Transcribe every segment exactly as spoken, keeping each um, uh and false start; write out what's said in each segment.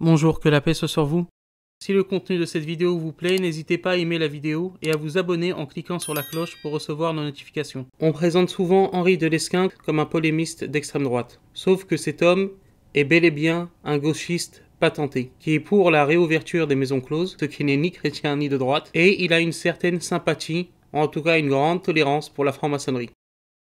Bonjour, que la paix soit sur vous. Si le contenu de cette vidéo vous plaît, n'hésitez pas à aimer la vidéo et à vous abonner en cliquant sur la cloche pour recevoir nos notifications. On présente souvent Henri de Lesquen comme un polémiste d'extrême droite. Sauf que cet homme est bel et bien un gauchiste patenté, qui est pour la réouverture des maisons closes, ce qui n'est ni chrétien ni de droite, et il a une certaine sympathie, en tout cas une grande tolérance pour la franc-maçonnerie.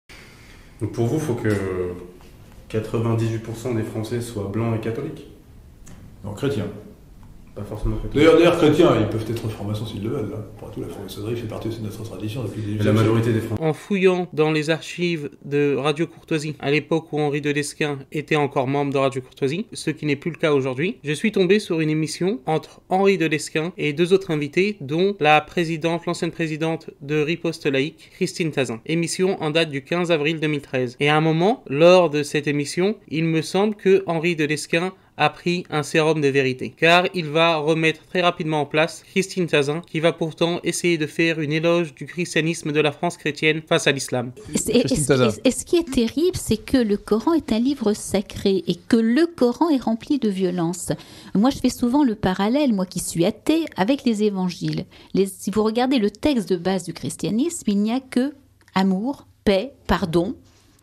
Donc pour vous, il faut que quatre-vingt-dix-huit pour cent des Français soient blancs et catholiques? Non, chrétiens. Pas forcément catholiques. D'ailleurs, d'ailleurs, chrétiens, ils peuvent être francs-maçons s'ils le veulent. Hein. Pour tout, la franc-maçonnerie fait partie aussi de notre tradition depuis des Et la majorité des Français. En fouillant dans les archives de Radio Courtoisie, à l'époque où Henri de Lesquen était encore membre de Radio Courtoisie, ce qui n'est plus le cas aujourd'hui, je suis tombé sur une émission entre Henri de Lesquen et deux autres invités, dont la présidente, l'ancienne présidente de Riposte Laïque, Christine Tazin. Émission en date du quinze avril deux mille treize. Et à un moment, lors de cette émission, il me semble que Henri de Lesquen a pris un sérum de vérité, car il va remettre très rapidement en place Christine Tazin, qui va pourtant essayer de faire une éloge du christianisme de la France chrétienne face à l'islam. Et, et, et, et ce qui est terrible, c'est que le Coran est un livre sacré et que le Coran est rempli de violence. Moi, je fais souvent le parallèle, moi qui suis athée, avec les évangiles. Les, si vous regardez le texte de base du christianisme, il n'y a que amour, paix, pardon.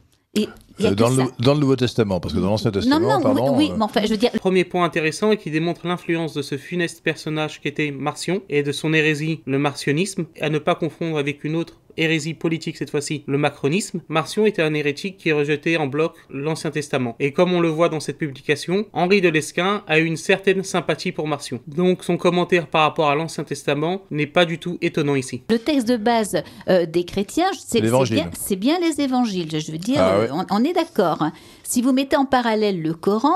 Et euh, dans, le, dans le Nouveau Testament, parce que dans l'Ancien Testament, non, non, pardon, oui, oui euh... mais enfin, je veux dire... Premier point intéressant et qui démontre l'influence de ce funeste personnage qu'était Marcion et de son hérésie, le marcionisme, à ne pas confondre avec une autre hérésie politique cette fois-ci, le macronisme. Marcion était un hérétique qui rejetait en bloc l'Ancien Testament. Et comme on le voit dans cette publication, Henri de Lesquen a une certaine sympathie pour Marcion. Donc son commentaire par rapport à l'Ancien Testament n'est pas du tout étonnant ici. Le texte de base euh, des chrétiens, c'est bien, bien les évangiles. Je veux dire, ah, ouais. on, on est d'accord. Si vous mettez en parallèle le Coran,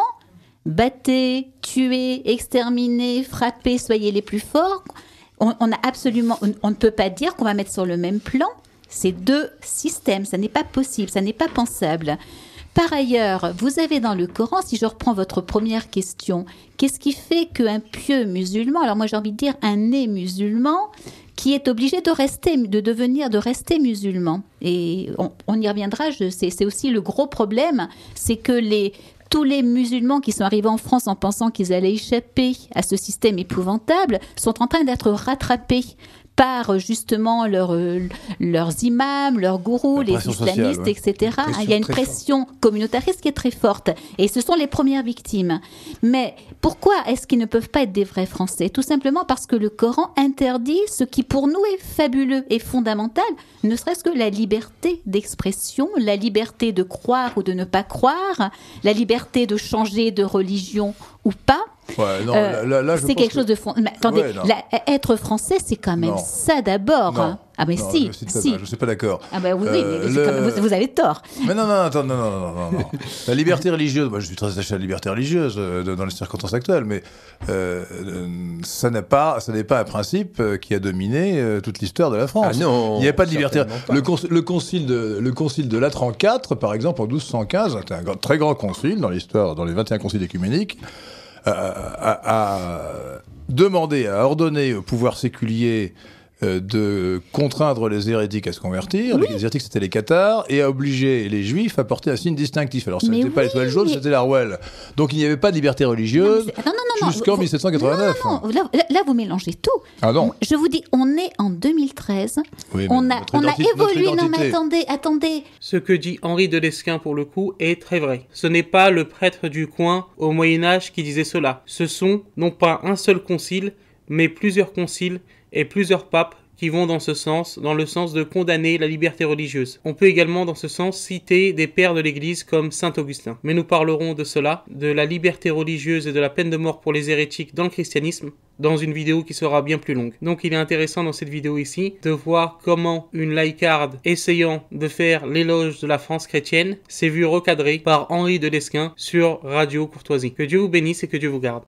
battez, tuez, exterminez, frappez, soyez les plus forts. On, on a absolument, on, on ne peut pas dire qu'on va mettre sur le même plan ces deux systèmes. Ça n'est pas possible, ça n'est pas pensable. Par ailleurs, vous avez dans le Coran, si je reprends votre première question, qu'est-ce qui fait qu'un pieux musulman, alors moi j'ai envie de dire un né musulman, qui est obligé de rester, de devenir, de rester musulman. Et on, on y reviendra, je, c'est, c'est aussi le gros problème, c'est que les... Tous les musulmans qui sont arrivés en France en pensant qu'ils allaient échapper à ce système épouvantable sont en train d'être rattrapés par justement leur, leurs imams, leurs gourous, les islamistes, sociale, ouais. et cetera. Il y a une pression forte. communautariste qui est très forte. Et ce sont les premières victimes. Mais pourquoi est-ce qu'ils ne peuvent pas être des vrais Français? Tout simplement parce que le Coran interdit ce qui pour nous est fabuleux et fondamental, ne serait-ce que la liberté d'expression, la liberté de croire ou de ne pas croire, la liberté de changer de religion ou pas. Ouais, non, euh, là, là, c'est quelque chose de fond. Mais attendez, ouais, la, être français, c'est quand même non. ça d'abord. Hein. Ah mais non, si, je si. Pas, je suis pas d'accord. Ah ben bah, oui, euh, mais le... comme, vous, vous avez tort. Mais non, non, attends, non, non, non, non, non. La liberté religieuse, moi je suis très attaché à la liberté religieuse euh, dans les circonstances actuelles, mais euh, ça n'est pas, ça n'est pas un principe euh, qui a dominé euh, toute l'histoire de la France. Ah non, il n'y a pas de liberté. Pas. Le, conc- le concile de, le concile de Latran quatre, par exemple, en douze cent quinze, c'était un grand, très grand concile dans l'histoire, dans les vingt et un conciles écuméniques. A, a demandé, a ordonné au pouvoir séculier euh, de contraindre les hérétiques à se convertir. Oui. Les hérétiques, c'était les cathares, et a obligé les juifs à porter un signe distinctif. Alors, ce n'était oui, pas l'étoile jaune, mais... c'était la rouelle. Donc, il n'y avait pas de liberté religieuse non, non, non, non, jusqu'en vous, dix-sept cent quatre-vingt-neuf. Non, non, non. Là, là, vous mélangez tout. Ah non. Je vous dis, on est en deux mille treize. Oui, on a, on a évolué. Non, mais attendez, attendez. Ce que dit Henri de Lesquen, pour le coup, est très vrai. Ce n'est pas le prêtre du coin au Moyen-Âge qui disait cela. Ce sont non pas un seul concile, mais plusieurs conciles et plusieurs papes qui vont dans ce sens, dans le sens de condamner la liberté religieuse. On peut également dans ce sens citer des pères de l'Église comme Saint Augustin. Mais nous parlerons de cela, de la liberté religieuse et de la peine de mort pour les hérétiques dans le christianisme, dans une vidéo qui sera bien plus longue. Donc il est intéressant dans cette vidéo ici de voir comment une laïcarde essayant de faire l'éloge de la France chrétienne s'est vue recadrée par Henri de Lesquen sur Radio Courtoisie. Que Dieu vous bénisse et que Dieu vous garde.